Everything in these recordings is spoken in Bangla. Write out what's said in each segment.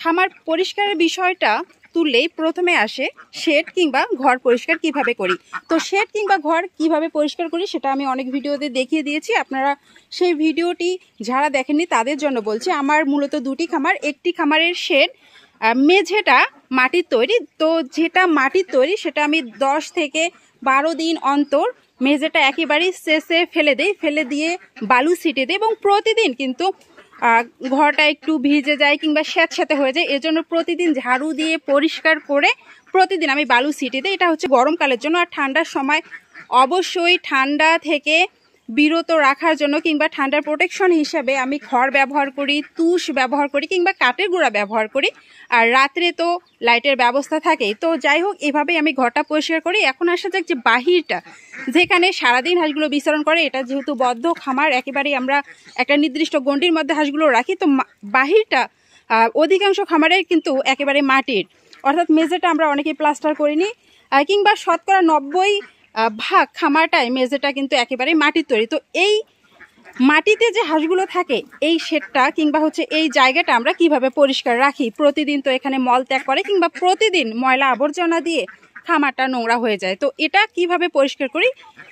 খামার পরিষ্কারের বিষয়টা তুললেই প্রথমে আসে শেড কিংবা ঘর পরিষ্কার কিভাবে করি। তো শেড কিংবা ঘর কিভাবে পরিষ্কার করি সেটা আমি অনেক ভিডিওতে দেখিয়ে দিয়েছি। আপনারা সেই ভিডিওটি যারা দেখেননি তাদের জন্য বলছি। আমার মূলত দুটি খামার, একটি খামারের শেড মেঝেটা মাটির তৈরি, তো যেটা মাটির তৈরি সেটা আমি 10 থেকে 12 দিন অন্তর মেঝেটা একেবারেই শেষে ফেলে দিয়ে বালু ছিটিয়ে দিই, এবং প্রতিদিন কিন্তু ঘরটা একটু ভিজে যায় কিংবা স্যাঁতস্যাঁতে হয়ে যায়, এজন্য প্রতিদিন ঝাড়ু দিয়ে পরিষ্কার করে প্রতিদিন আমি বালু ছিটিয়ে দিই। এটা হচ্ছে গরমকালের জন্য। আর ঠান্ডার সময় অবশ্যই ঠান্ডা থেকে বিরত রাখার জন্য কিংবা ঠান্ডার প্রোটেকশন হিসাবে আমি খড় ব্যবহার করি, তুষ ব্যবহার করি কিংবা কাঠের গুঁড়া ব্যবহার করি। আর রাত্রে তো লাইটের ব্যবস্থা থাকেই। তো যাই হোক, এভাবেই আমি ঘরটা পরিষ্কার করি। এখন আসা যাক যে বাহিরটা, যেখানে সারাদিন হাঁসগুলো বিচরণ করে, এটা যেহেতু বদ্ধ খামার, একেবারেই আমরা একটা নির্দিষ্ট গণ্ডির মধ্যে হাঁসগুলো রাখি। তো বাহিরটা অধিকাংশ খামারের কিন্তু একেবারে মাটির, অর্থাৎ মেঝেটা আমরা অনেকেই প্লাস্টার করিনি, কিংবা শতকরা 90 ভাগ খামারটায় মেঝেটা কিন্তু একেবারে মাটির তৈরি। তো এই মাটিতে যে হাঁসগুলো থাকে, এই শেডটা কিংবা হচ্ছে এই জায়গাটা আমরা কিভাবে পরিষ্কার রাখি। প্রতিদিন তো এখানে মল ত্যাগ করে কিংবা প্রতিদিন ময়লা আবর্জনা দিয়ে খামারটা নোংরা হয়ে যায়। তো এটা কিভাবে পরিষ্কার করি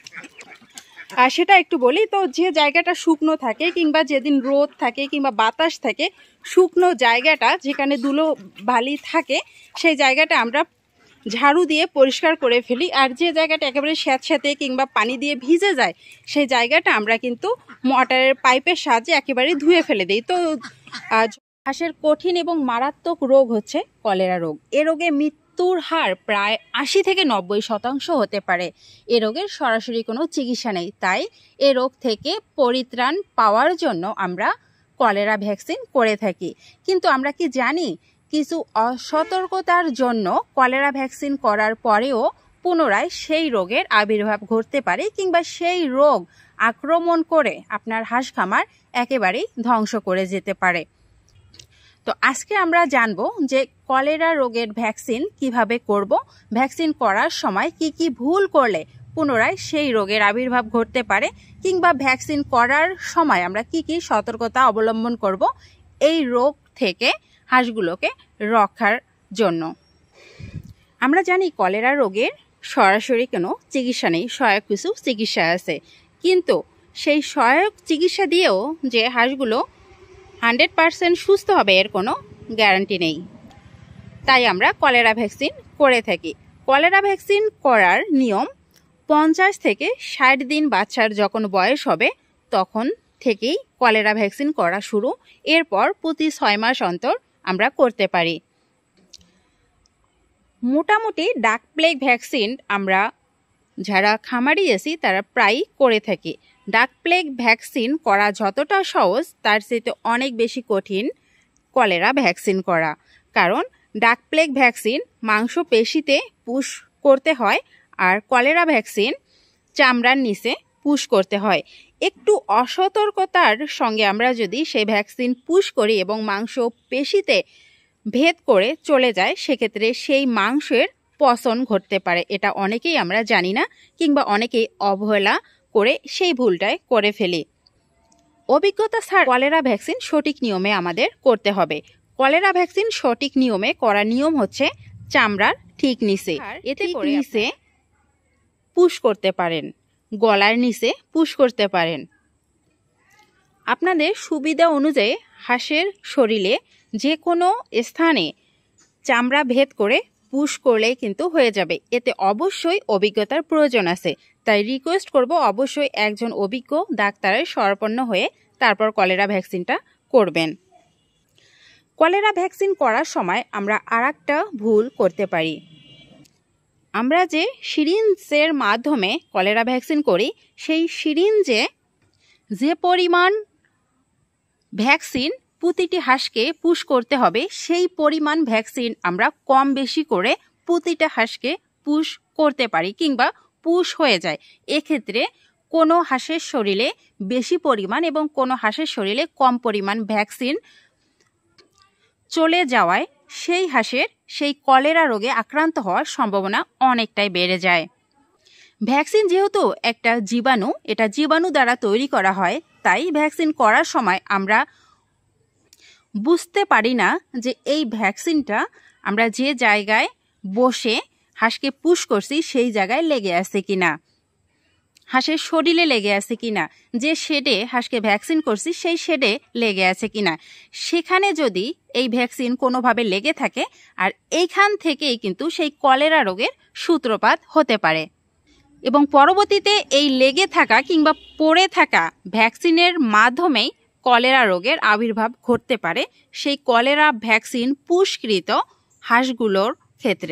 সেটা একটু বলি। তো যে জায়গাটা শুকনো থাকে কিংবা যেদিন রোদ থাকে কিংবা বাতাস থাকে, শুকনো জায়গাটা যেখানে ধুলো বালি থাকে সেই জায়গাটা আমরা ঝাড়ু দিয়ে পরিষ্কার করে ফেলি। আর যে জায়গাটা একেবারে স্যাঁতস্যাঁতে কিংবা পানি দিয়ে ভিজে যায় সেই জায়গাটা আমরা কিন্তু মোটরের পাইপের সাহায্যে একেবারে ধুয়ে ফেলে দিই। তো হাঁসের কঠিন এবং মারাত্মক রোগ হচ্ছে কলেরা রোগ। এ রোগে মৃত্যুর হার প্রায় 80 থেকে 90% হতে পারে। এ রোগের সরাসরি কোনো চিকিৎসা নেই, তাই এ রোগ থেকে পরিত্রাণ পাওয়ার জন্য আমরা কলেরা ভ্যাকসিন করে থাকি। কিন্তু আমরা কি জানি, কিছু অসতর্কতার জন্য কলেরা ভ্যাকসিন করার পরেও পুনরায় সেই রোগের আবির্ভাব ঘটতে পারে কিংবা সেই রোগ আক্রমণ করে আপনার হাঁস খামার একেবারেই ধ্বংস করে যেতে পারে। তো আজকে আমরা জানবো যে কলেরা রোগের ভ্যাকসিন কিভাবে করব, ভ্যাকসিন করার সময় কি কি ভুল করলে পুনরায় সেই রোগের আবির্ভাব ঘটতে পারে, কিংবা ভ্যাকসিন করার সময় আমরা কি কি সতর্কতা অবলম্বন করব এই রোগ থেকে হাঁসগুলোকে রক্ষার জন্য। আমরা জানি কলেরা রোগের সরাসরি কোনো চিকিৎসা নেই, সহায়ক কিছু চিকিৎসা আছে, কিন্তু সেই সহায়ক চিকিৎসা দিয়েও যে হাঁসগুলো 100% সুস্থ হবে এর কোনো গ্যারান্টি নেই। তাই আমরা কলেরা ভ্যাকসিন করে থাকি। কলেরা ভ্যাকসিন করার নিয়ম 50 থেকে 60 দিন বাচ্চার যখন বয়স হবে তখন থেকেই কলেরা ভ্যাকসিন করা শুরু। এরপর প্রতি 6 মাস অন্তর আমরা করতে পারি। মোটামুটি ডাক প্লেগ ভ্যাকসিন আমরা যারা খামারি আছি তারা প্রায়ই করে থাকি। ডাক প্লেগ ভ্যাকসিন করা যতটা সহজ তার চেয়ে অনেক বেশি কঠিন কলেরা ভ্যাকসিন করা, কারণ ডাক প্লেগ ভ্যাকসিন মাংসপেশিতে পুশ করতে হয়, আর কলেরা ভ্যাকসিন চামড়ার নিচে পুশ করতে হয়। একটু অসতর্কতার সঙ্গে আমরা যদি সেই ভ্যাকসিন পুশ করি এবং মাংস পেশিতে ভেদ করে চলে যায়, সেক্ষেত্রে সেই মাংসের পচন ঘটতে পারে। এটা অনেকেই আমরা জানি না কিংবা অনেকেই অবহেলা করে সেই ভুলটাই করে ফেলি। অভিজ্ঞতা ছাড়া কলেরা ভ্যাকসিন সঠিক নিয়মে আমাদের করতে হবে। কলেরা ভ্যাকসিন সঠিক নিয়মে করার নিয়ম হচ্ছে চামড়ার ঠিক নিচে, এতে করে নিচে পুশ করতে পারেন, গলার নিচে পুশ করতে পারেন। আপনাদের সুবিধা অনুযায়ী হাঁসের শরীরে যে কোনো স্থানে চামড়া ভেদ করে পুশ করলেই কিন্তু হয়ে যাবে। এতে অবশ্যই অভিজ্ঞতার প্রয়োজন আছে, তাই রিকোয়েস্ট করব অবশ্যই একজন অভিজ্ঞ ডাক্তারের শরণাপন্ন হয়ে তারপর কলেরা ভ্যাকসিনটা করবেন। কলেরা ভ্যাকসিন করার সময় আমরা আরেকটা ভুল করতে পারি। আমরা যে সিরিঞ্জের মাধ্যমে কলেরা ভ্যাকসিন করি, সেই সিরিঞ্জে যে পরিমাণ ভ্যাকসিন প্রতিটি হাঁসকে পুশ করতে হবে, সেই পরিমাণ ভ্যাকসিন আমরা কম বেশি করে প্রতিটা হাঁসকে পুশ করতে পারি কিংবা পুশ হয়ে যায়। এক্ষেত্রে কোনো হাঁসের শরীরে বেশি পরিমাণ এবং কোনো হাঁসের শরীরে কম পরিমাণ ভ্যাকসিন চলে যাওয়ায় সেই হাঁসের সেই কলেরা রোগে আক্রান্ত হওয়ার সম্ভাবনা অনেকটাই বেড়ে যায়। ভ্যাকসিন যেহেতু একটা জীবাণু, এটা জীবাণু দ্বারা তৈরি করা হয়, তাই ভ্যাকসিন করার সময় আমরা বুঝতে পারি না যে এই ভ্যাকসিনটা আমরা যে জায়গায় বসে হাঁসকে পুশ করছি সেই জায়গায় লেগে আছে কিনা, হাঁসের শরীরে লেগে আছে কিনা, যে শেডে হাঁসকে ভ্যাকসিন করছি সেই শেডে লেগে আছে কিনা। সেখানে যদি এই ভ্যাকসিন কোনোভাবে লেগে থাকে, আর এইখান থেকেই কিন্তু সেই কলেরা রোগের সূত্রপাত হতে পারে এবং পরবর্তীতে এই লেগে থাকা কিংবা পড়ে থাকা ভ্যাকসিনের মাধ্যমেই কলেরা রোগের আবির্ভাব ঘটতে পারে সেই কলেরা ভ্যাকসিন পুশকৃত হাঁসগুলোর ক্ষেত্রে।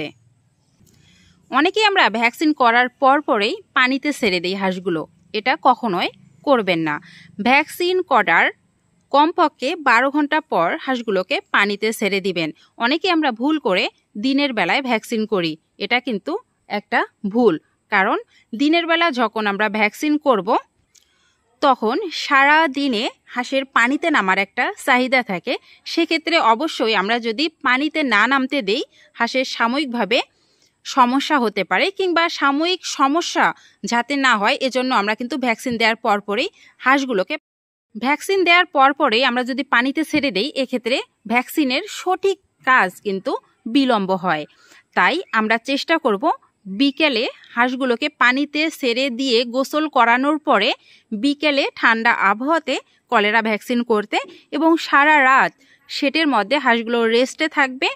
অনেকেই আমরা ভ্যাকসিন করার পরেই পানিতে ছেড়ে দিই হাঁসগুলো, এটা কখনোই করবেন না। ভ্যাকসিন করার কমপক্ষে 12 ঘন্টা পর হাঁসগুলোকে পানিতে ছেড়ে দিবেন। অনেকেই আমরা ভুল করে দিনের বেলায় ভ্যাকসিন করি, এটা কিন্তু একটা ভুল। কারণ দিনের বেলা যখন আমরা ভ্যাকসিন করব তখন সারা দিনে হাঁসের পানিতে নামার একটা চাহিদা থাকে। সেক্ষেত্রে অবশ্যই আমরা যদি পানিতে না নামতে দেই হাঁসের সাময়িকভাবে সমস্যা হতে পারে, কিংবা সাময়িক সমস্যা যাতে না হয় এজন্য আমরা কিন্তু ভ্যাকসিন দেওয়ার পরপরই হাঁসগুলোকে ভ্যাকসিন দেওয়ার পরপরই আমরা যদি পানিতে ছেড়ে দেই এক্ষেত্রে ভ্যাকসিনের সঠিক কাজ কিন্তু বিলম্ব হয়। তাই আমরা চেষ্টা করব বিকেলে হাঁসগুলোকে পানিতে ছেড়ে দিয়ে গোসল করানোর পরে বিকেলে ঠান্ডা আবহাওয়াতে কলেরা ভ্যাকসিন করতে, এবং সারা রাত শেডের মধ্যে হাঁসগুলো রেস্টে থাকবে।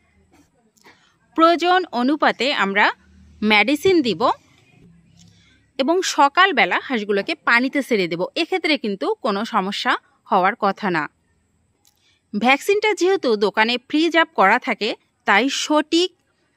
প্রয়োজন অনুপাতে আমরা মেডিসিন দিব এবং সকালবেলা হাঁসগুলোকে পানিতে ছেড়ে দেব। এক্ষেত্রে কিন্তু কোনো সমস্যা হওয়ার কথা না। ভ্যাকসিনটা যেহেতু দোকানে ফ্রিজ আপ করা থাকে তাই সঠিক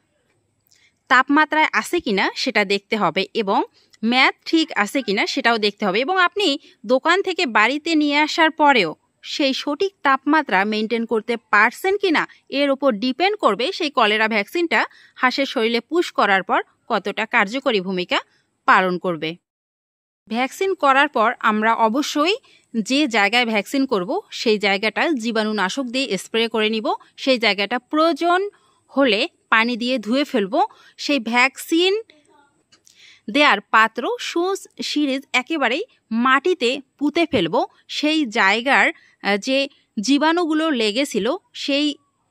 তাপমাত্রায় আছে কিনা সেটা দেখতে হবে এবং মেয়াদ ঠিক আছে কিনা সেটাও দেখতে হবে, এবং আপনি দোকান থেকে বাড়িতে নিয়ে আসার পরেও সেই সঠিক তাপমাত্রা মেনটেন করতে পারছেন কিনা এর উপর ডিপেন্ড করবে সেই কলেরা ভ্যাকসিনটা হাঁসের শরীরে পুশ করার পর কতটা কার্যকরী ভূমিকা পালন করবে। ভ্যাকসিন করার পর আমরা অবশ্যই যে জায়গায় ভ্যাকসিন করব সেই জায়গাটা জীবাণুনাশক দিয়ে স্প্রে করে নিব। সেই জায়গাটা প্রয়োজন হলে পানি দিয়ে ধুয়ে ফেলবো। সেই ভ্যাকসিন দেওয়ার পাত্র সুচ সিরিজ একেবারেই মাটিতে পুঁতে ফেলবো। সেই জায়গার যে জীবাণুগুলো লেগেছিল সেই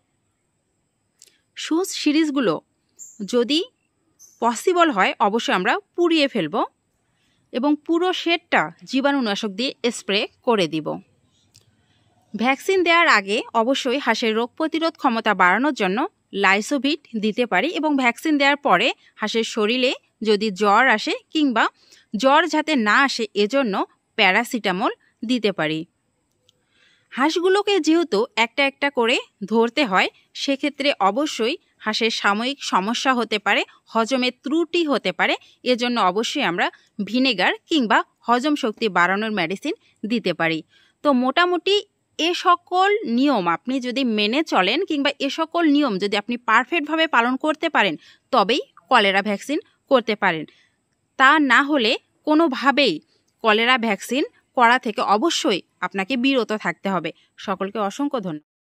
সুচ সিরিজগুলো যদি পসিবল হয় অবশ্যই আমরা পুড়িয়ে ফেলবো এবং পুরো শেডটা জীবাণুনাশক দিয়ে স্প্রে করে দিব। ভ্যাকসিন দেওয়ার আগে অবশ্যই হাঁসের রোগ প্রতিরোধ ক্ষমতা বাড়ানোর জন্য লাইসোভিট দিতে পারি, এবং ভ্যাকসিন দেওয়ার পরে হাঁসের শরীরে যদি জ্বর আসে কিংবা জ্বর যাতে না আসে এজন্য প্যারাসিটামল দিতে পারি। হাঁসগুলোকে যেহেতু একটা একটা করে ধরতে হয় সেক্ষেত্রে অবশ্যই হাঁসের সাময়িক সমস্যা হতে পারে, হজমের ত্রুটি হতে পারে, এজন্য অবশ্যই আমরা ভিনেগার কিংবা হজম শক্তি বাড়ানোর মেডিসিন দিতে পারি। তো মোটামুটি এ সকল নিয়ম আপনি যদি মেনে চলেন কিংবা এ সকল নিয়ম যদি আপনি পারফেক্টভাবে পালন করতে পারেন তবেই কলেরা ভ্যাকসিন করতে পারেন। তা না হলে কোনোভাবেই কলেরা ভ্যাকসিন করা থেকে অবশ্যই আপনাকে বিরত থাকতে হবে। সকলকে অসংখ্য ধন্যবাদ।